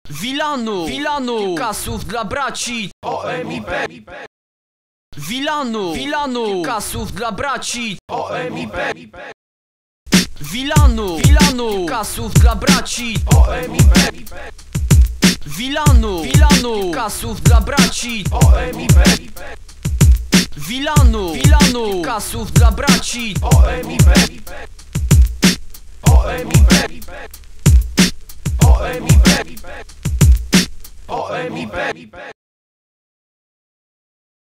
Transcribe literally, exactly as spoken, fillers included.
Wilanu, Wilanu, kilka słów dla braci. O M I P. Wilanu, Wilanu, kilka słów dla braci. O M I P. Wilanu, Wilanu, kilka słów dla braci. O M I P. Wilanu, Wilanu, kilka słów dla braci. O M I P. Wilanu, Wilanu, kilka słów dla braci. O M I P. O M I P. O M I P. O M I P.